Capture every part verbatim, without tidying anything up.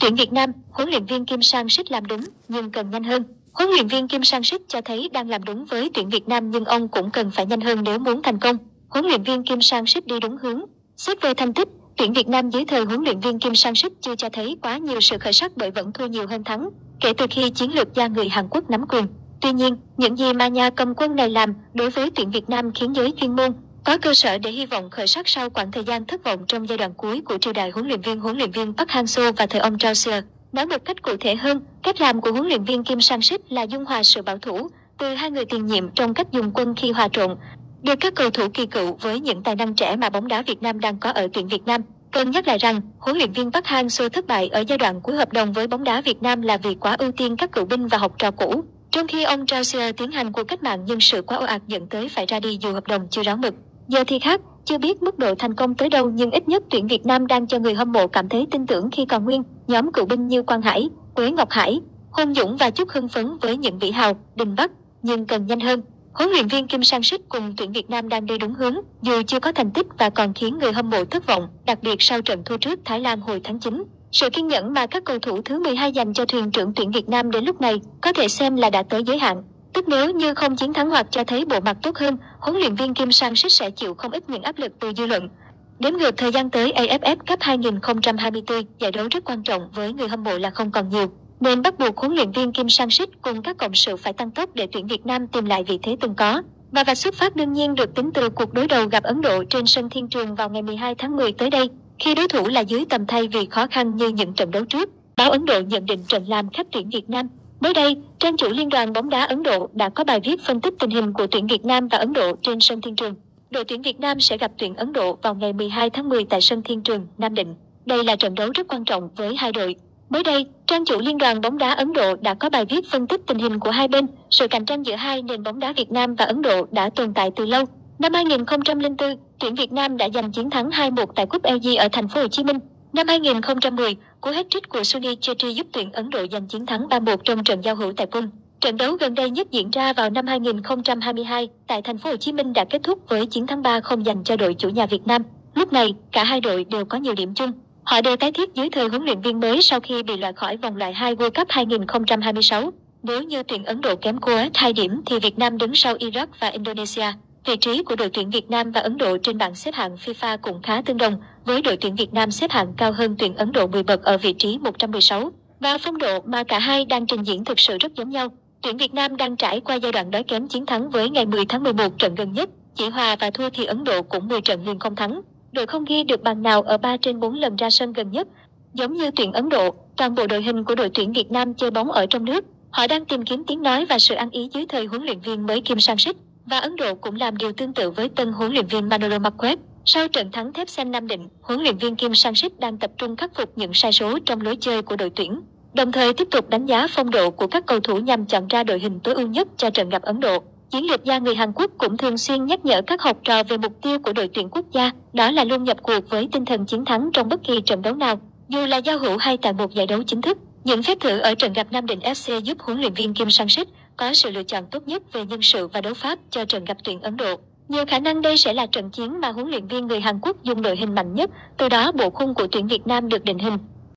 Tuyển Việt Nam, huấn luyện viên Kim Sang-sít làm đúng nhưng cần nhanh hơn. Huấn luyện viên Kim Sang-sít cho thấy đang làm đúng với tuyển Việt Nam nhưng ông cũng cần phải nhanh hơn nếu muốn thành công. Huấn luyện viên Kim Sang-sít đi đúng hướng. Xét về thành tích, tuyển Việt Nam dưới thời huấn luyện viên Kim Sang-sít chưa cho thấy quá nhiều sự khởi sắc bởi vẫn thua nhiều hơn thắng kể từ khi chiến lược gia người Hàn Quốc nắm quyền. Tuy nhiên, những gì mà nhà cầm quân này làm đối với tuyển Việt Nam khiến giới chuyên môn có cơ sở để hy vọng khởi sắc sau quãng thời gian thất vọng trong giai đoạn cuối của triều đại huấn luyện viên huấn luyện viên Park Hang-seo và thời ông Choi Seo. Nói một cách cụ thể hơn, cách làm của huấn luyện viên Kim Sang-sít là dung hòa sự bảo thủ từ hai người tiền nhiệm trong cách dùng quân khi hòa trộn, đưa các cầu thủ kỳ cựu với những tài năng trẻ mà bóng đá Việt Nam đang có ở tuyển Việt Nam. Cần nhắc lại rằng, huấn luyện viên Park Hang-seo thất bại ở giai đoạn cuối hợp đồng với bóng đá Việt Nam là vì quá ưu tiên các cựu binh và học trò cũ, trong khi ông Choi Seo tiến hành cuộc cách mạng nhân sự quá ồ ạt dẫn tới phải ra đi dù hợp đồng chưa ráo mực. Giờ thì khác, chưa biết mức độ thành công tới đâu nhưng ít nhất tuyển Việt Nam đang cho người hâm mộ cảm thấy tin tưởng khi còn nguyên nhóm cựu binh như Quang Hải, Quế Ngọc Hải, Hôn Dũng và chút hưng phấn với những vĩ hào, Đình Bắc, nhưng cần nhanh hơn. Huấn luyện viên Kim Sang-sít cùng tuyển Việt Nam đang đi đúng hướng, dù chưa có thành tích và còn khiến người hâm mộ thất vọng, đặc biệt sau trận thua trước Thái Lan hồi tháng chín. Sự kiên nhẫn mà các cầu thủ thứ mười hai dành cho thuyền trưởng tuyển Việt Nam đến lúc này có thể xem là đã tới giới hạn. Tức nếu như không chiến thắng hoặc cho thấy bộ mặt tốt hơn, huấn luyện viên Kim Sang-sít sẽ chịu không ít những áp lực từ dư luận. Đếm ngược thời gian tới a ép ép Cup hai không hai tư, giải đấu rất quan trọng với người hâm mộ là không còn nhiều, nên bắt buộc huấn luyện viên Kim Sang-sít cùng các cộng sự phải tăng tốc để tuyển Việt Nam tìm lại vị thế từng có. Và vạch xuất phát đương nhiên được tính từ cuộc đối đầu gặp Ấn Độ trên sân Thiên Trường vào ngày mười hai tháng mười tới đây, khi đối thủ là dưới tầm thay vì khó khăn như những trận đấu trước. Báo Ấn Độ nhận định trận làm khách tuyển Việt Nam. Mới đây, trang chủ Liên đoàn bóng đá Ấn Độ đã có bài viết phân tích tình hình của tuyển Việt Nam và Ấn Độ trên sân Thiên Trường. Đội tuyển Việt Nam sẽ gặp tuyển Ấn Độ vào ngày mười hai tháng mười tại sân Thiên Trường, Nam Định. Đây là trận đấu rất quan trọng với hai đội. Mới đây, trang chủ Liên đoàn bóng đá Ấn Độ đã có bài viết phân tích tình hình của hai bên. Sự cạnh tranh giữa hai nền bóng đá Việt Nam và Ấn Độ đã tồn tại từ lâu. Năm hai không không tư, tuyển Việt Nam đã giành chiến thắng hai một tại Cúp lờ giê ở thành phố Hồ Chí Minh. Năm hai không không không, cú hat-trick của Sunil Chhetri giúp tuyển Ấn Độ giành chiến thắng ba một trong trận giao hữu tại Pune. Trận đấu gần đây nhất diễn ra vào năm hai không hai hai tại thành phố Hồ Chí Minh đã kết thúc với chiến thắng ba không dành cho đội chủ nhà Việt Nam. Lúc này, cả hai đội đều có nhiều điểm chung. Họ đều tái thiết dưới thời huấn luyện viên mới sau khi bị loại khỏi vòng loại hai World Cup hai không hai sáu. Nếu như tuyển Ấn Độ kém Kuwait hai điểm thì Việt Nam đứng sau Iraq và Indonesia. Vị trí của đội tuyển Việt Nam và Ấn Độ trên bảng xếp hạng FIFA cũng khá tương đồng, với đội tuyển Việt Nam xếp hạng cao hơn tuyển Ấn Độ mười bậc ở vị trí một trăm mười sáu. Và phong độ mà cả hai đang trình diễn thực sự rất giống nhau. Tuyển Việt Nam đang trải qua giai đoạn đói kém chiến thắng với ngày mười tháng mười một trận gần nhất, chỉ hòa và thua thì Ấn Độ cũng mười trận liền không thắng. Đội không ghi được bàn nào ở ba trên bốn lần ra sân gần nhất. Giống như tuyển Ấn Độ, toàn bộ đội hình của đội tuyển Việt Nam chơi bóng ở trong nước. Họ đang tìm kiếm tiếng nói và sự ăn ý dưới thời huấn luyện viên mới Kim Sang-sít. Và Ấn Độ cũng làm điều tương tự với tân huấn luyện viên Manolo Marquez. Sau trận thắng thép xanh Nam Định, huấn luyện viên Kim Sang-sít đang tập trung khắc phục những sai số trong lối chơi của đội tuyển, đồng thời tiếp tục đánh giá phong độ của các cầu thủ nhằm chọn ra đội hình tối ưu nhất cho trận gặp Ấn Độ. Chiến lược gia người Hàn Quốc cũng thường xuyên nhắc nhở các học trò về mục tiêu của đội tuyển quốc gia, đó là luôn nhập cuộc với tinh thần chiến thắng trong bất kỳ trận đấu nào, dù là giao hữu hay tại một giải đấu chính thức. Những phép thử ở trận gặp Nam Định ép xê giúp huấn luyện viên Kim Sang-sít có sự lựa chọn tốt nhất về nhân sự và đấu pháp cho trận gặp tuyển Ấn Độ. Nhiều khả năng đây sẽ là trận chiến mà huấn luyện viên người Hàn Quốc dùng đội hình mạnh nhất, từ đó bộ khung của tuyển Việt Nam được định hình.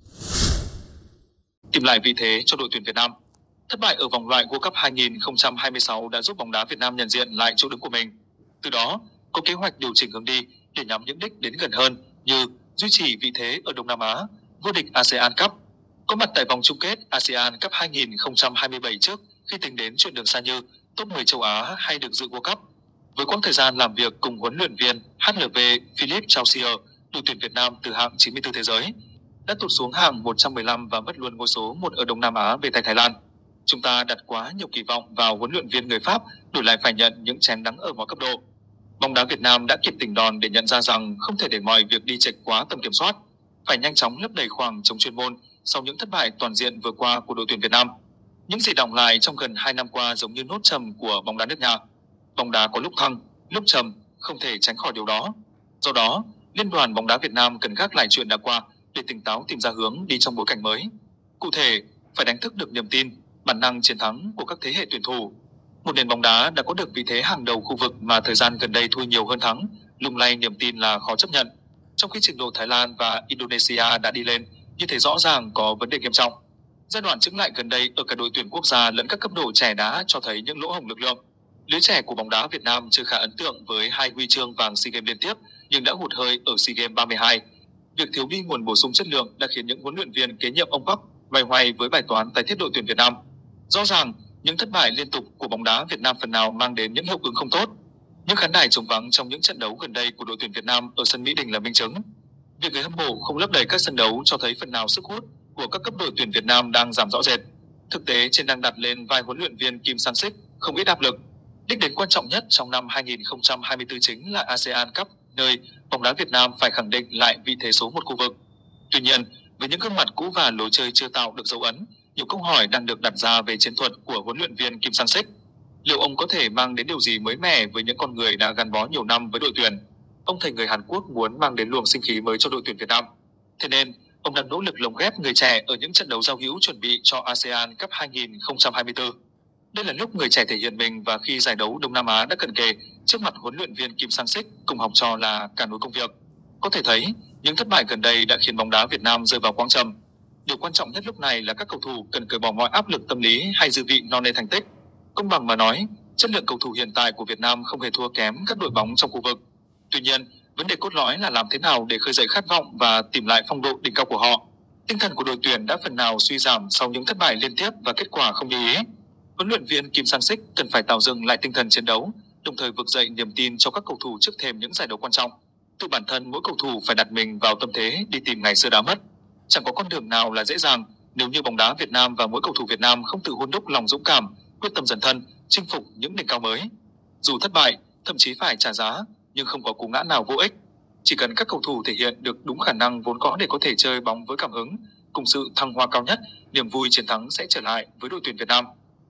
Tìm lại vị thế cho đội tuyển Việt Nam. Thất bại ở vòng loại World Cup hai không hai sáu đã giúp bóng đá Việt Nam nhận diện lại chỗ đứng của mình. Từ đó, có kế hoạch điều chỉnh hướng đi để nhắm những đích đến gần hơn như duy trì vị thế ở Đông Nam Á, vô địch a sê an Cup, có mặt tại vòng chung kết a sê an Cup hai không hai bảy trước khi tính đến chuyện đường xa như top mười châu Á hay được dự World Cup. Với quãng thời gian làm việc cùng huấn luyện viên hát lờ vê Philippe Chausier, đội tuyển Việt Nam từ hạng chín mươi tư thế giới đã tụt xuống hạng một trăm mười lăm và mất luôn ngôi số một ở Đông Nam Á về tay Thái Lan. Chúng ta đặt quá nhiều kỳ vọng vào huấn luyện viên người Pháp, đổi lại phải nhận những chén đắng ở mọi cấp độ. Bóng đá Việt Nam đã kịp tỉnh đòn để nhận ra rằng không thể để mọi việc đi chệch quá tầm kiểm soát, phải nhanh chóng lấp đầy khoảng trống chuyên môn sau những thất bại toàn diện vừa qua của đội tuyển Việt Nam. Những gì đọng lại trong gần hai năm qua giống như nốt trầm của bóng đá nước nhà. Bóng đá có lúc thăng, lúc trầm, không thể tránh khỏi điều đó. Do đó, Liên đoàn bóng đá Việt Nam cần gác lại chuyện đã qua để tỉnh táo tìm ra hướng đi trong bối cảnh mới. Cụ thể, phải đánh thức được niềm tin, bản năng chiến thắng của các thế hệ tuyển thủ. Một nền bóng đá đã có được vị thế hàng đầu khu vực mà thời gian gần đây thua nhiều hơn thắng, lung lay niềm tin là khó chấp nhận. Trong khi trình độ Thái Lan và Indonesia đã đi lên, như thế rõ ràng có vấn đề nghiêm trọng. Giai đoạn chững lại gần đây ở cả đội tuyển quốc gia lẫn các cấp độ trẻ đã cho thấy những lỗ hổng lực lượng. Lứa trẻ của bóng đá Việt Nam chưa khá ấn tượng với hai huy chương vàng SEA Games liên tiếp nhưng đã hụt hơi ở SEA Games ba mươi hai. Việc thiếu đi nguồn bổ sung chất lượng đã khiến những huấn luyện viên kế nhiệm ông Park loay hoay với bài toán tái thiết đội tuyển Việt Nam. Rõ ràng, những thất bại liên tục của bóng đá Việt Nam phần nào mang đến những hiệu ứng không tốt. Những khán đài trống vắng trong những trận đấu gần đây của đội tuyển Việt Nam ở sân Mỹ Đình là minh chứng. Việc người hâm mộ không lấp đầy các sân đấu cho thấy phần nào sức hút của các cấp đội tuyển Việt Nam đang giảm rõ rệt. Thực tế trên đang đặt lên vai huấn luyện viên Kim Sang-sik không ít áp lực. Đích đến quan trọng nhất trong năm hai nghìn không trăm hai mươi tư chính là a sê an Cup, nơi bóng đá Việt Nam phải khẳng định lại vị thế số một khu vực. Tuy nhiên, với những gương mặt cũ và lối chơi chưa tạo được dấu ấn, nhiều câu hỏi đang được đặt ra về chiến thuật của huấn luyện viên Kim Sang-sik. Liệu ông có thể mang đến điều gì mới mẻ với những con người đã gắn bó nhiều năm với đội tuyển? Ông thầy người Hàn Quốc muốn mang đến luồng sinh khí mới cho đội tuyển Việt Nam. Thế nên, ông đang nỗ lực lồng ghép người trẻ ở những trận đấu giao hữu chuẩn bị cho a sê an Cup hai nghìn không trăm hai mươi tư. Đây là lúc người trẻ thể hiện mình và khi giải đấu Đông Nam Á đã cận kề, trước mặt huấn luyện viên Kim Sang-sik cùng học trò là cả nối công việc. Có thể thấy, những thất bại gần đây đã khiến bóng đá Việt Nam rơi vào quãng trầm. Điều quan trọng nhất lúc này là các cầu thủ cần cởi bỏ mọi áp lực tâm lý hay dư vị no nê thành tích. Công bằng mà nói, chất lượng cầu thủ hiện tại của Việt Nam không hề thua kém các đội bóng trong khu vực. Tuy nhiên, vấn đề cốt lõi là làm thế nào để khơi dậy khát vọng và tìm lại phong độ đỉnh cao của họ. Tinh thần của đội tuyển đã phần nào suy giảm sau những thất bại liên tiếp và kết quả không như ý. Huấn luyện viên Kim Sang-sik cần phải tạo dựng lại tinh thần chiến đấu, đồng thời vực dậy niềm tin cho các cầu thủ trước thềm những giải đấu quan trọng. Tự bản thân mỗi cầu thủ phải đặt mình vào tâm thế đi tìm ngày xưa đã mất. Chẳng có con đường nào là dễ dàng nếu như bóng đá Việt Nam và mỗi cầu thủ Việt Nam không tự hun đúc lòng dũng cảm, quyết tâm dấn thân, chinh phục những đỉnh cao mới. Dù thất bại, thậm chí phải trả giá, nhưng không có cú ngã nào vô ích. Chỉ cần các cầu thủ thể hiện được đúng khả năng vốn có để có thể chơi bóng với cảm hứng, cùng sự thăng hoa cao nhất, niềm vui chiến thắng sẽ trở lại với đội tuyển Việt Nam.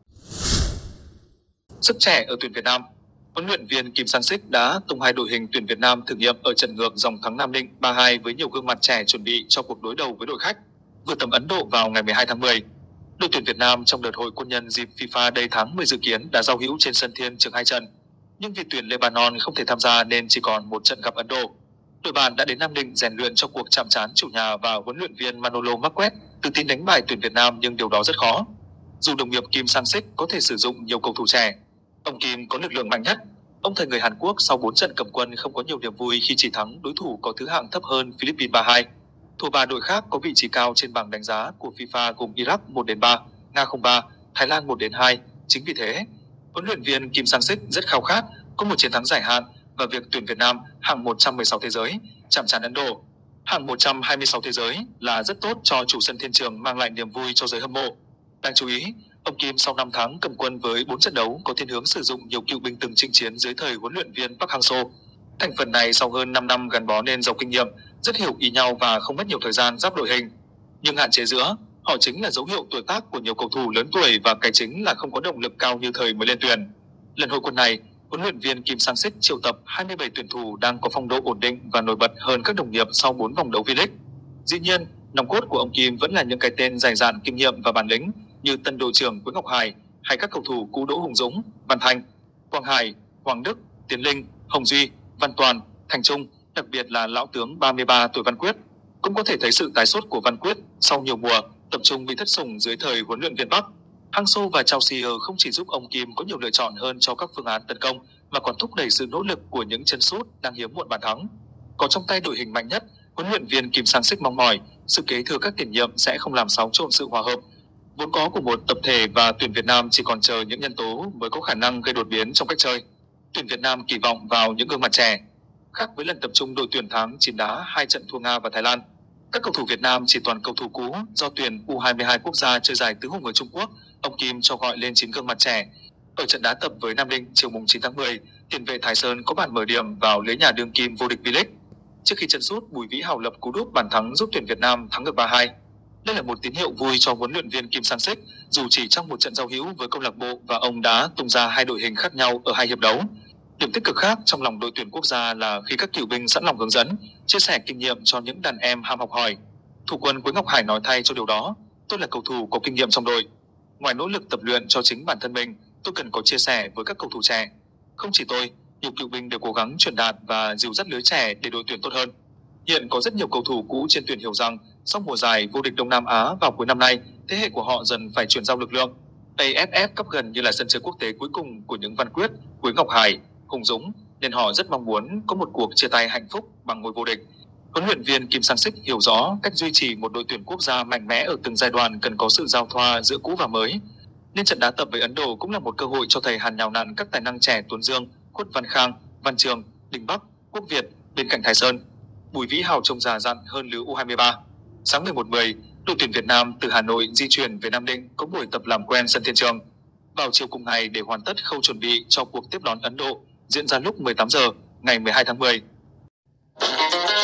Sức trẻ ở tuyển Việt Nam. Huấn luyện viên Kim Sang-sik đã tung hai đội hình tuyển Việt Nam thử nghiệm ở trận ngược dòng thắng Nam Định ba hai với nhiều gương mặt trẻ chuẩn bị cho cuộc đối đầu với đội khách vừa tầm Ấn Độ vào ngày mười hai tháng mười. Đội tuyển Việt Nam trong đợt hội quân nhân dịp FIFA Day tháng mười dự kiến đã giao hữu trên sân Thiên Trường hai trận, nhưng vì tuyển Lebanon không thể tham gia nên chỉ còn một trận gặp Ấn Độ. Đội bạn đã đến Nam Định rèn luyện cho cuộc chạm trán chủ nhà và huấn luyện viên Manolo Marquez tự tin đánh bại tuyển Việt Nam nhưng điều đó rất khó. Dù đồng nghiệp Kim Sang-sik có thể sử dụng nhiều cầu thủ trẻ, ông Kim có lực lượng mạnh nhất. Ông thầy người Hàn Quốc sau bốn trận cầm quân không có nhiều niềm vui khi chỉ thắng đối thủ có thứ hạng thấp hơn Philippines ba hai. Thua ba đội khác có vị trí cao trên bảng đánh giá của FIFA gồm Iraq một đến ba, Nga không ba, Thái Lan một đến hai. Chính vì thế, huấn luyện viên Kim Sang-sik rất khao khát có một chiến thắng giải hạn và việc tuyển Việt Nam hạng một trăm mười sáu thế giới chạm trán Ấn Độ hạng một trăm hai mươi sáu thế giới là rất tốt cho chủ sân Thiên Trường, mang lại niềm vui cho giới hâm mộ. Đáng chú ý, ông Kim sau năm tháng cầm quân với bốn trận đấu có thiên hướng sử dụng nhiều cựu binh từng chinh chiến dưới thời huấn luyện viên Park Hang-seo. Thành phần này sau hơn năm năm gắn bó nên giàu kinh nghiệm, rất hiểu ý nhau và không mất nhiều thời gian giáp đội hình. Nhưng hạn chế giữa họ chính là dấu hiệu tuổi tác của nhiều cầu thủ lớn tuổi và cái chính là không có động lực cao như thời mới lên tuyển. Lần hội quân này, huấn luyện viên Kim Sang-sik triệu tập hai mươi bảy tuyển thủ đang có phong độ ổn định và nổi bật hơn các đồng nghiệp sau bốn vòng đấu V-League. Dĩ nhiên, nòng cốt của ông Kim vẫn là những cái tên dày dạn kinh nghiệm và bản lĩnh như tân đội trưởng Nguyễn Ngọc Hải hay các cầu thủ cũ Đỗ Hùng Dũng, Văn Thanh, Quang Hải, Hoàng Đức, Tiến Linh, Hồng Duy, Văn Toàn, Thành Trung, đặc biệt là lão tướng ba mươi ba tuổi Văn Quyết. Cũng có thể thấy sự tái xuất của Văn Quyết sau nhiều mùa tập trung bị thất sủng dưới thời huấn luyện viên Park. Hang-seo và Chao Si-hơ không chỉ giúp ông Kim có nhiều lựa chọn hơn cho các phương án tấn công mà còn thúc đẩy sự nỗ lực của những chân sút đang hiếm muộn bàn thắng. Có trong tay đội hình mạnh nhất, huấn luyện viên Kim Sang-sik mong mỏi sự kế thừa các tiền nhiệm sẽ không làm xáo trộn sự hòa hợp vốn có của một tập thể và tuyển Việt Nam chỉ còn chờ những nhân tố mới có khả năng gây đột biến trong cách chơi. Tuyển Việt Nam kỳ vọng vào những gương mặt trẻ. Khác với lần tập trung đội tuyển tháng chín đá hai trận thua Nga và Thái Lan, các cầu thủ Việt Nam chỉ toàn cầu thủ cũ do tuyển U hai mươi hai quốc gia chơi giải tứ hùng ở Trung Quốc. Ông Kim cho gọi lên chín gương mặt trẻ. Ở trận đá tập với Nam Định chiều mùng chín tháng mười, tiền vệ Thái Sơn có bàn mở điểm vào lưới nhà đương kim vô địch V-League. Trước khi chân sút, Bùi Vĩ Hào lập cú đúp bàn thắng giúp tuyển Việt Nam thắng được ba hai. Đây là một tín hiệu vui cho huấn luyện viên Kim Sang-sik, dù chỉ trong một trận giao hữu với câu lạc bộ và ông đã tung ra hai đội hình khác nhau ở hai hiệp đấu. Điểm tích cực khác trong lòng đội tuyển quốc gia là khi các cựu binh sẵn lòng hướng dẫn, chia sẻ kinh nghiệm cho những đàn em ham học hỏi. Thủ quân Quế Ngọc Hải nói thay cho điều đó: "Tôi là cầu thủ có kinh nghiệm trong đội. Ngoài nỗ lực tập luyện cho chính bản thân mình, tôi cần có chia sẻ với các cầu thủ trẻ. Không chỉ tôi, nhiều cựu binh đều cố gắng truyền đạt và dìu dắt lứa trẻ để đội tuyển tốt hơn." Hiện có rất nhiều cầu thủ cũ trên tuyển hiểu rằng Sau mùa giải vô địch Đông Nam Á vào cuối năm nay, thế hệ của họ dần phải chuyển giao lực lượng. a ép ép Cup gần như là sân chơi quốc tế cuối cùng của những Văn Quyết, Quế Ngọc Hải, Hùng Dũng, nên họ rất mong muốn có một cuộc chia tay hạnh phúc bằng ngôi vô địch. Huấn luyện viên Kim Sang-sik hiểu rõ cách duy trì một đội tuyển quốc gia mạnh mẽ ở từng giai đoạn cần có sự giao thoa giữa cũ và mới. Nên trận đá tập với Ấn Độ cũng là một cơ hội cho thầy Hàn nhào nặn các tài năng trẻ Tuấn Dương, Khuất Văn Khang, Văn Trường, Đình Bắc, Quốc Việt bên cạnh Thái Sơn. Bùi Vĩ Hào trông già dặn hơn lứa U hai mươi ba. Sáng mười một mười, đội tuyển Việt Nam từ Hà Nội di chuyển về Nam Định có buổi tập làm quen sân Thiên Trường. Vào chiều cùng ngày để hoàn tất khâu chuẩn bị cho cuộc tiếp đón Ấn Độ diễn ra lúc mười tám giờ ngày mười hai tháng mười.